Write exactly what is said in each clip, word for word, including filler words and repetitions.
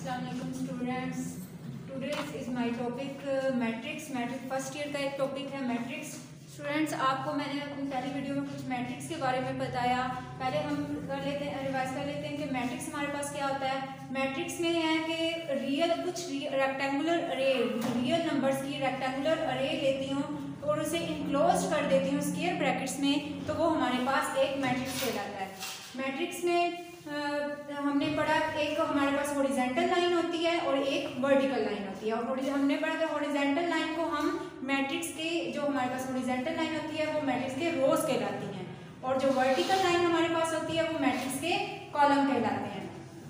Assalamualaikum students. Today's is my topic matrix. Matrix first year का एक topic है matrix. Students, आपको मैंने अपनी पहली वीडियो में कुछ मैट्रिक्स के बारे में बताया. पहले हम कर लेते हैं, रिवाइज कर लेते हैं कि मैट्रिक्स हमारे पास क्या होता है. मैट्रिक्स में है कि रियल कुछ रेक्टेंगुलर अरे रियल नंबर्स की रेक्टेंगुलर अरे लेती हूँ और उसे इनक्लोज कर देती हूँ स्क्वायर ब्रैकेट्स में, तो वो हमारे पास एक मैट्रिक्स कहलाता है. मैट्रिक्स में आ, हमने पढ़ा एक हमारे पास हॉरिजॉन्टल लाइन होती है और एक वर्टिकल लाइन होती है. और हमने पढ़ा कि हॉरिजॉन्टल लाइन को हम मैट्रिक्स के जो हमारे पास हॉरिजॉन्टल लाइन होती है वो मैट्रिक्स के रोज कहलाती हैं और जो वर्टिकल लाइन हमारे पास होती है वो मैट्रिक्स के कॉलम कहलाते हैं.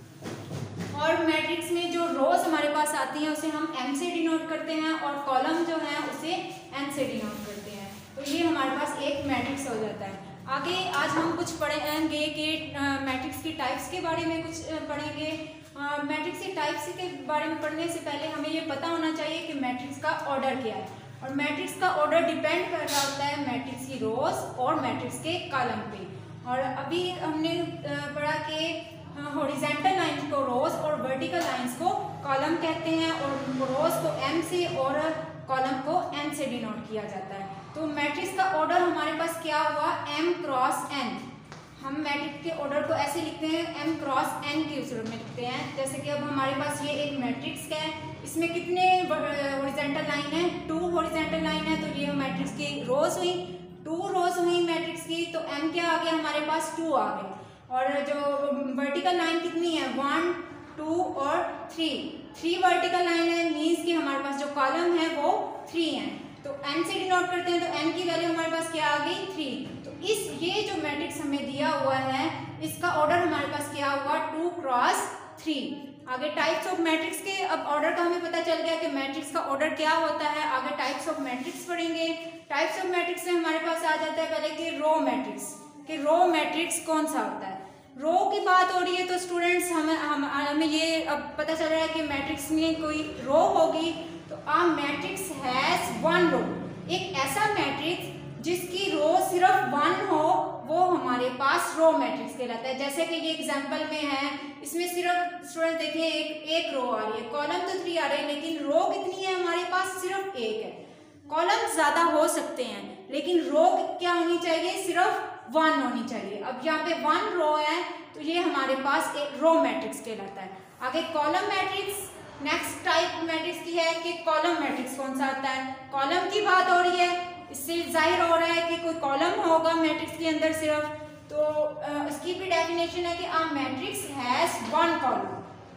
और मैट्रिक्स में जो रोज हमारे पास आती हैं उसे हम एम से डिनोट करते हैं और कॉलम जो है उसे एन से डिनोट करते हैं. तो ये हमारे पास एक मैट्रिक्स हो जाता है. आगे आज हम कुछ पढ़ेंगे कि मैट्रिक्स की टाइप्स के बारे में कुछ पढ़ेंगे. मैट्रिक्स की टाइप्स के बारे में पढ़ने से पहले हमें ये पता होना चाहिए कि मैट्रिक्स का ऑर्डर क्या है. और मैट्रिक्स का ऑर्डर डिपेंड कर रहा होता है मैट्रिक्स की रोज और मैट्रिक्स के कॉलम पे. और अभी हमने पढ़ा कि हॉरिजॉन्टल लाइन को रोज और वर्टिकल लाइंस को कॉलम कहते हैं और रोज को एम से और कॉलम को एन से डिनोट किया जाता है. तो मैट्रिक्स का ऑर्डर हमारे पास क्या हुआ, m क्रॉस n. हम मैट्रिक्स के ऑर्डर को ऐसे लिखते हैं m क्रॉस n के रूप में लिखते हैं. जैसे कि अब हमारे पास ये एक मैट्रिक्स है, इसमें कितने हॉरिजॉन्टल लाइन है, टू हॉरिजॉन्टल लाइन है. तो ये मैट्रिक्स की रोज हुई, टू रोज हुई मैट्रिक्स की. तो m क्या आ गया हमारे पास, टू आ गए. और जो वर्टिकल लाइन कितनी है, वन टू और थ्री. थ्री वर्टिकल लाइन है, मीन्स कि हमारे पास जो कॉलम है वो थ्री है. तो n से डिनोट करते हैं तो n की वैल्यू हमारे पास क्या आ गई, थ्री. तो इस ये जो मैट्रिक्स हमें दिया हुआ है इसका ऑर्डर हमारे पास क्या हुआ, टू क्रॉस थ्री. आगे टाइप्स ऑफ मैट्रिक्स के अब ऑर्डर का हमें पता चल गया कि मैट्रिक्स का ऑर्डर क्या होता है. आगे टाइप्स ऑफ मैट्रिक्स पढ़ेंगे. टाइप्स ऑफ मैट्रिक्स में हमारे पास आ जाता है पहले कि रो मैट्रिक्स. कि रो मैट्रिक्स कौन सा होता है. रो की बात हो रही है तो स्टूडेंट्स हमें हम हमें ये अब पता चल रहा है कि मैट्रिक्स में कोई रो होगी तो a matrix has one row. एक ऐसा मैट्रिक्स जिसकी रो सिर्फ वन हो वो हमारे पास रो मैट्रिक्स कहलाता है. जैसे कि ये एग्जांपल में है, इसमें सिर्फ स्टूडेंट देखिए एक एक रो आ रही है, कॉलम तो थ्री आ रहे हैं लेकिन रो कितनी है हमारे पास, सिर्फ एक है. कॉलम ज्यादा हो सकते हैं लेकिन रो क्या होनी चाहिए, सिर्फ वन होनी चाहिए. अब यहाँ पे वन रो है तो ये हमारे पास एक रो मैट्रिक्स कहलाता है. आगे column matrix, next type matrix की है कि कॉलम मैट्रिक्स कौन सा आता है. कॉलम की बात हो रही है, इससे जाहिर हो रहा है कि कोई कॉलम होगा मैट्रिक्स के अंदर सिर्फ. तो इसकी भी डेफिनेशन है कि a matrix has one column.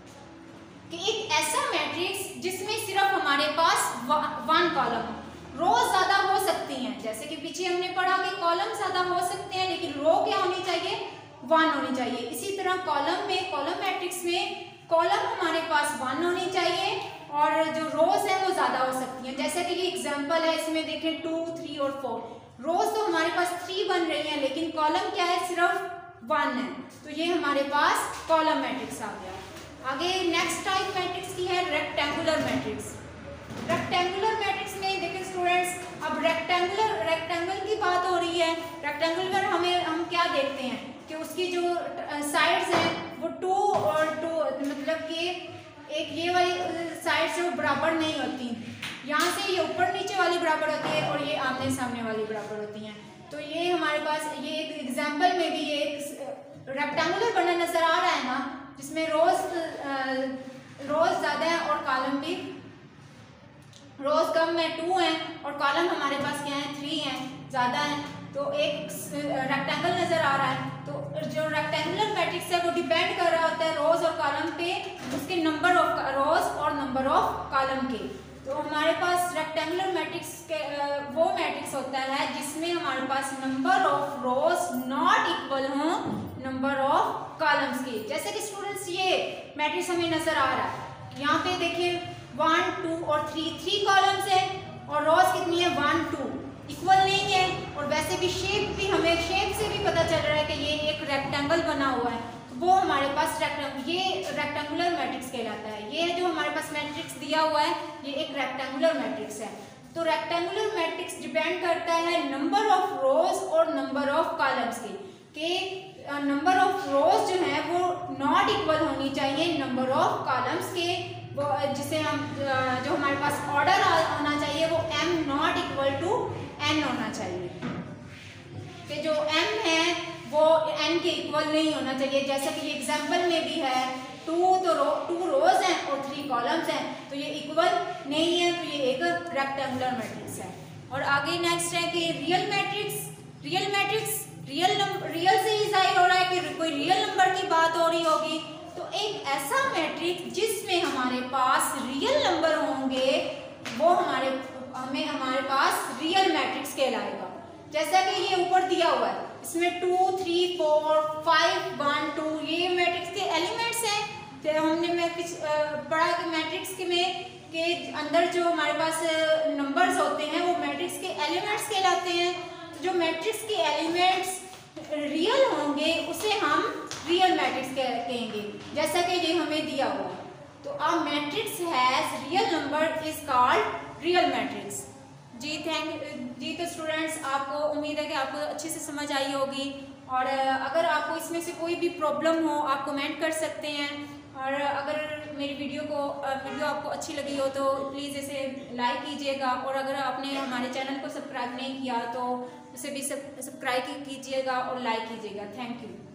कि एक ऐसा मैट्रिक्स जिसमें सिर्फ हमारे पास वन कॉलम. रोज ज्यादा हो सकती हैं, जैसे कि पीछे हमने पढ़ा कि कॉलम ज्यादा हो सकते हैं लेकिन रो क्या होनी चाहिए, वन होनी चाहिए. इसी तरह कॉलम में, कॉलम मैट्रिक्स में कॉलम हमारे पास वन होनी चाहिए और जो रोज है वो ज्यादा हो सकती हैं. जैसे कि ये एग्जांपल है, इसमें देखें टू थ्री और फोर. रोज तो हमारे पास थ्री बन रही हैं लेकिन कॉलम क्या है, सिर्फ वन है. तो ये हमारे पास कॉलम मैट्रिक्स आ गया. आगे नेक्स्ट टाइप मैट्रिक्स की है रेक्टेंगुलर मैट्रिक्स. रेक्टेंगुलर मैट्रिक्स में देखिए स्टूडेंट्स, अब रेक्टेंगुलर रेक्टेंगल की बात हो रही है. रेक्टेंगुलर हमें हम क्या देखते हैं कि उसकी जो साइड्स हैं वो टू और टू, मतलब कि एक ये वाली साइड से वो बराबर नहीं होती. यहाँ से ये ऊपर नीचे वाली बराबर होती है और ये आमने सामने वाली बराबर होती हैं. तो ये हमारे पास ये एक एग्जाम्पल में भी ये एक रेक्टेंगुलर बना नजर आ रहा है ना, जिसमें रोज रोज ज्यादा है और कॉलम भी रोज कम है, टू है और कॉलम हमारे पास क्या है, थ्री है, ज्यादा है. तो एक रेक्टेंगल नजर आ रहा है. तो जो रेक्टेंगुलर मैट्रिक्स है वो डिपेंड कर रहा होता है रोज और कॉलम पे, उसके नंबर ऑफ रोज और नंबर ऑफ कॉलम के. तो हमारे पास रेक्टेंगुलर मैट्रिक्स के वो मैट्रिक्स होता है जिसमें हमारे पास number of rows not equal हो नंबर ऑफ कॉलम्स के. जैसे कि स्टूडेंट्स ये मैट्रिक्स हमें नजर आ रहा है, यहाँ पे देखिए वन टू और थ्री, थ्री कॉलम्स है और रोज कितनी है, वन टू, इक्वल नहीं है. और वैसे भी शेप भी, हमें शेप से भी पता चल रहा है कि ये एक रेक्टेंगल बना हुआ है. वो हमारे पास रेक्टेंगल, ये रेक्टेंगुलर मैट्रिक्स कहलाता है. ये जो हमारे पास मैट्रिक्स दिया हुआ है ये एक रेक्टेंगुलर मैट्रिक्स है. तो रेक्टेंगुलर मैट्रिक्स डिपेंड करता है नंबर ऑफ रोज और नंबर ऑफ कॉलम्स के. कि नंबर ऑफ रोज जो है वो नॉट इक्वल होनी चाहिए नंबर ऑफ कॉलम्स के, वो जिसे हम जो हमारे पास ऑर्डर होना चाहिए वो m not equal to n होना चाहिए, कि जो m है वो n के इक्वल नहीं होना चाहिए। जैसा कि ये एग्जांपल में भी है, टू तो रो टू रोज हैं और थ्री कॉलम्स हैं, तो ये इक्वल नहीं है, तो ये एक रेक्टेंगुलर मैट्रिक्स है। और आगे नेक्स्ट है कि real matrix, real matrix real number, real से ही जाहिर हो रहा है कि कोई रियल नंबर की बात हो रही होगी, तो एक ऐसा मैट्रिक्स जिसमें हमारे पास रियल नंबर होंगे वो हमारे हमें हमारे पास रियल मैट्रिक्स कहलाएगा। जैसा कि ये ऊपर दिया हुआ है, इसमें two three four five one two ये मैट्रिक्स के एलिमेंट्स हैं। तो हमने मैं कुछ पढ़ा कि मैट्रिक्स के में के अंदर जो हमारे पास नंबर्स होते हैं वो मैट्रिक्स के एलिमेंट्स कहलाते हैं। जो मैट्रिक्स के एलिमेंट्स रियल होंगे उसे हम रियल मैट्रिक्स कहेंगे, जैसा कि ये हमें दिया हुआ है। तो a matrix has real number is called real matrix. जी थैंक जी। तो स्टूडेंट्स, आपको उम्मीद है कि आपको अच्छे से समझ आई होगी, और अगर आपको इसमें से कोई भी प्रॉब्लम हो आप कमेंट कर सकते हैं। और अगर मेरी वीडियो को वीडियो आपको अच्छी लगी हो तो प्लीज़ इसे लाइक कीजिएगा, और अगर आपने हमारे चैनल को सब्सक्राइब नहीं किया तो उसे भी सब्सक्राइब कीजिएगा और लाइक कीजिएगा। Thank you.